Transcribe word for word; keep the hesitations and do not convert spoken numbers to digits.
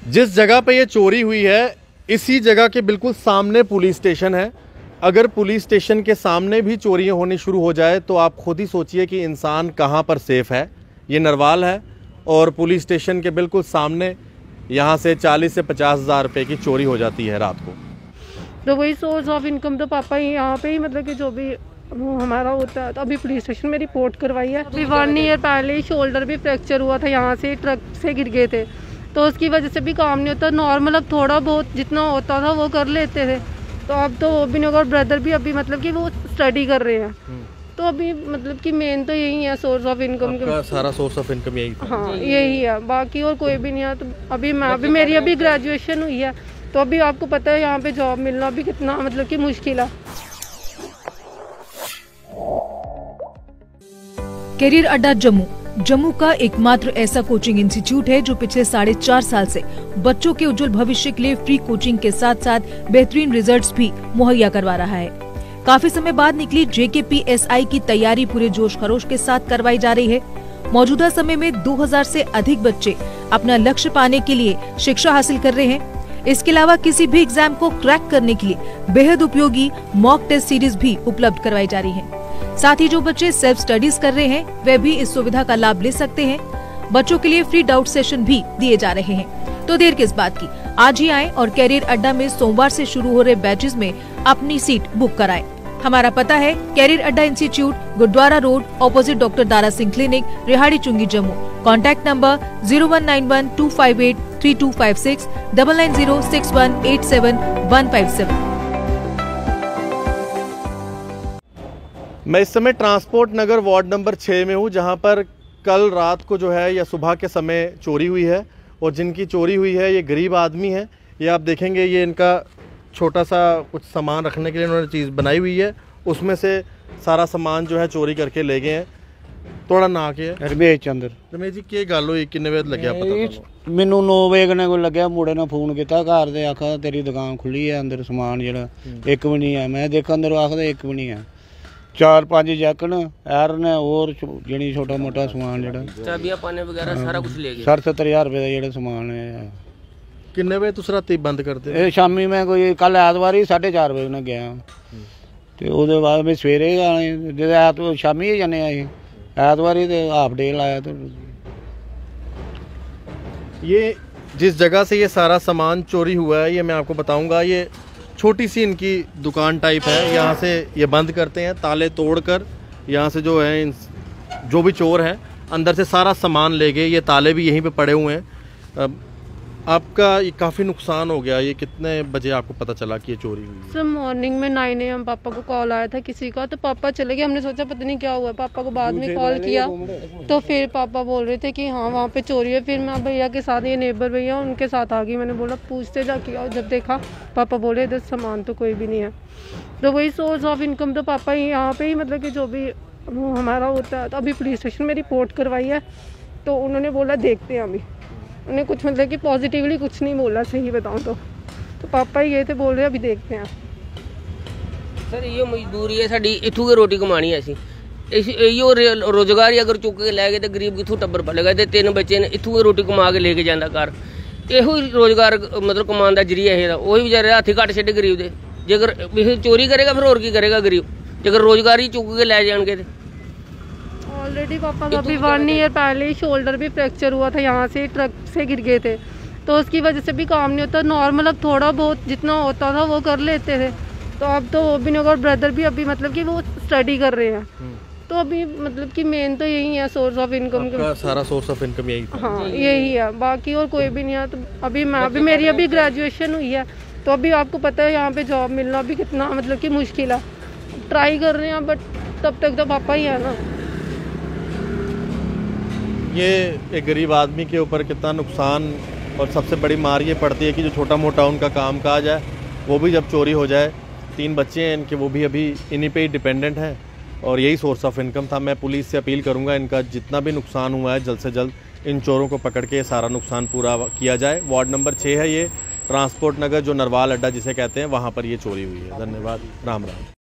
जिस जगह पे ये चोरी हुई है इसी जगह के बिल्कुल सामने पुलिस स्टेशन है। अगर पुलिस स्टेशन के सामने भी चोरियां होनी शुरू हो जाए तो आप खुद ही सोचिए कि इंसान कहां पर सेफ है। ये नरवाल है और पुलिस स्टेशन के बिल्कुल सामने यहां से चालीस से पचास हज़ार रुपये की चोरी हो जाती है रात को। तो वही सोर्स ऑफ इनकम तो पापा ही यहाँ पे ही मतलब कि जो भी वो हमारा होता है। तो अभी पुलिस स्टेशन में रिपोर्ट करवाई है। अभी वन ईयर पहले ही शोल्डर भी फ्रैक्चर हुआ था, यहाँ से ट्रक से गिर गए थे, तो उसकी वजह से भी काम नहीं होता। नॉर्मल अब थोड़ा बहुत जितना होता था वो कर लेते थे, तो अब तो वो भी नहीं होगा। ब्रदर भी अभी मतलब कि वो स्टडी कर रहे हैं, तो अभी मतलब कि मेन तो यही है सोर्स ऑफ इनकम का। सारा सोर्स ऑफ इनकम यही था। हाँ यही है, बाकी और कोई भी नहीं है। तो अभी मैं अभी मेरी अभी ग्रेजुएशन हुई है, तो अभी आपको पता है यहाँ पे जॉब मिलना भी कितना मतलब कि मुश्किल है। कैरियर अड्डा जम्मू जम्मू का एकमात्र ऐसा कोचिंग इंस्टीट्यूट है जो पिछले साढ़े चार साल से बच्चों के उज्जवल भविष्य के लिए फ्री कोचिंग के साथ साथ बेहतरीन रिजल्ट्स भी मुहैया करवा रहा है। काफी समय बाद निकली जे के पी एस आई की तैयारी पूरे जोश खरोश के साथ करवाई जा रही है। मौजूदा समय में दो हज़ार से अधिक बच्चे अपना लक्ष्य पाने के लिए शिक्षा हासिल कर रहे हैं। इसके अलावा किसी भी एग्जाम को क्रैक करने के लिए बेहद उपयोगी मॉक टेस्ट सीरीज भी उपलब्ध करवाई जा रही है। साथ ही जो बच्चे सेल्फ स्टडीज कर रहे हैं वे भी इस सुविधा का लाभ ले सकते हैं। बच्चों के लिए फ्री डाउट सेशन भी दिए जा रहे हैं। तो देर किस बात की, आज ही आएं और कैरियर अड्डा में सोमवार से शुरू हो रहे बैचेस में अपनी सीट बुक कराएं। हमारा पता है career Adda institute, Gurudwara road, opposite doctor Dara Singh clinic, Rehari Chungi, Jammu. Contact number zero one nine one two five eight three two five six double nine zero six one eight seven one five seven. मैं इस समय transport नगर ward number छः में हूँ, जहाँ पर कल रात को जो है या सुबह के समय चोरी हुई है। और जिनकी चोरी हुई है ये गरीब आदमी है। ये आप देखेंगे, ये इनका छोटा सा कुछ सामान रखने के लिए उन्होंने चीज़ बनाई हुई है, उसमें से सारा सामान जो है चोरी करके ले गए हैं। थोड़ा ना के रमेश चंद्र रमेश जी की गल हुई, किन्ने बजे लग्या पता? मैनू नौ बजे कने कोई लग्या, मुड़े ने फोन किया घर दे, आखा तेरी दुकान खुली है, अंदर समान जो एक भी नहीं है। मैं देखा अंदर, आखदा एक भी नहीं है। चार पांच जैकन एर ने और जी छोटा मोटा समान जो चाबियां पाने वगैरह सारा कुछ ले गए। सठ सत्तर हज़ार रुपये का जो समान है। किन्ने बजे तुस राती बंद करते? ये शामी मैं कोई कल ऐतवार ही साढ़े चार बजे उन्हें गया, तो उसके बाद मैं सवेरे आने जो ऐत शामी ही जाने आए, ऐतवार ही तो हाफ डे लाया। तो ये जिस जगह से ये सारा सामान चोरी हुआ है ये मैं आपको बताऊंगा। ये छोटी सी इनकी दुकान टाइप है, यहाँ से ये बंद करते हैं ताले तोड़कर। यहाँ से जो है जो भी चोर है अंदर से सारा सामान ले गए। ये ताले भी यहीं पे पड़े हुए हैं। अब आपका ये काफ़ी नुकसान हो गया। ये कितने बजे आपको पता चला कि ये चोरी हुई? सर मॉर्निंग में नाइन ए एम पापा को कॉल आया था किसी का, तो पापा चले गए। हमने सोचा पता नहीं क्या हुआ, पापा को बाद में कॉल किया तो फिर पापा बोल रहे थे कि हाँ वहाँ पे चोरी है। फिर मैं भैया के साथ, ये नेबर भैया उनके साथ आ गई। मैंने बोला पूछते जाके आओ। जब देखा पापा बोले इधर सामान तो कोई भी नहीं है। तो वही सोर्स ऑफ इनकम तो पापा ही यहाँ पे ही मतलब कि जो भी वो हमारा होता है। तो अभी पुलिस स्टेशन में रिपोर्ट करवाई है, तो उन्होंने बोला देखते हैं। अभी उन्हें कुछ मतलब कि पॉजिटिवली कुछ नहीं बोला, सही बताऊं तो तो पापा ही ये थे, बोल रहे अभी देखते हैं। सर ये मजदूरी है साडी, इथों के रोटी कमानी है। असी इो रोजगार ही अगर चुक के लै गए तो गरीब कितों टब्बर पलेगा। तो तीन बच्चे ने इथों के रोटी कमा के लेके जाता घर। यो रोजगार मतलब कमान का जरिया है, वही बेचारे हाथी घट छे गरीब के। जेकर चोरी करेगा फिर और की करेगा गरीब, जेकर रोजगार ही चुक के लै जाएंगे। ऑलरेडी पापा का अभी वन ईयर पहले ही शोल्डर भी फ्रैक्चर हुआ था, यहाँ से ट्रक से गिर गए थे, तो उसकी वजह से भी काम नहीं होता। नॉर्मल अब थोड़ा बहुत जितना होता था वो कर लेते थे, तो अब तो वो भी नहीं होगा। ब्रदर भी अभी मतलब कि वो स्टडी कर रहे हैं, तो अभी मतलब कि मेन तो यही है सोर्स ऑफ इनकम का। सारा सोर्स ऑफ इनकम यही था। हाँ यही है, बाकी और कोई भी नहीं है। तो अभी मैं अभी मेरी अभी ग्रेजुएशन हुई है, तो अभी आपको पता है यहाँ पे जॉब मिलना भी कितना मतलब कि मुश्किल है। ट्राई कर रहे हैं बट तब तक तो पापा ही है ना। ये एक गरीब आदमी के ऊपर कितना नुकसान और सबसे बड़ी मार ये पड़ती है कि जो छोटा मोटा उनका काम काज है वो भी जब चोरी हो जाए। तीन बच्चे हैं इनके, वो भी अभी इन्हीं पे ही डिपेंडेंट हैं और यही सोर्स ऑफ इनकम था। मैं पुलिस से अपील करूंगा इनका जितना भी नुकसान हुआ है जल्द से जल्द इन चोरों को पकड़ के सारा नुकसान पूरा किया जाए। वार्ड नंबर छः है ये, ट्रांसपोर्ट नगर जो नरवाल अड्डा जिसे कहते हैं, वहाँ पर ये चोरी हुई है। धन्यवाद, राम राम।